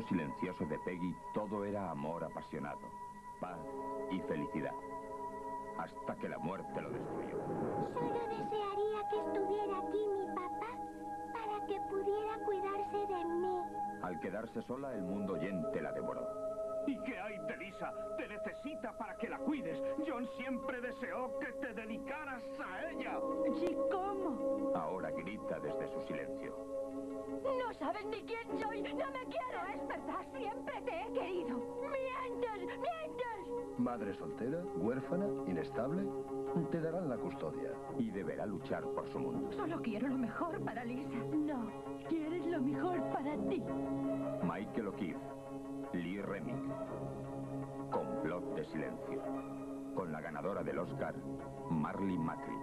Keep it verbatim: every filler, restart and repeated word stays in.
mundo silencioso de Peggy todo era amor apasionado, paz y felicidad. Hasta que la muerte lo destruyó. Solo desearía que estuviera aquí mi papá para que pudiera cuidarse de mí. Al quedarse sola, el mundo oyente la devoró. ¿Y qué hay de Lisa? Te necesita para que la cuides. John siempre deseó que te dedicaras a ella. ¿Y cómo? Ahora grita desde su silencio. No sabes ni quién soy. No me quiero. Es verdad, siempre te he querido. ¡Mientes! ¡Mientes! Madre soltera, huérfana, inestable, te darán la custodia. Y deberá luchar por su mundo. Solo quiero lo mejor para Lisa. No, quieres lo mejor para ti. Michael O'Keefe, Lee Remick. Complot de silencio. Con la ganadora del Oscar, Marlee Matlin.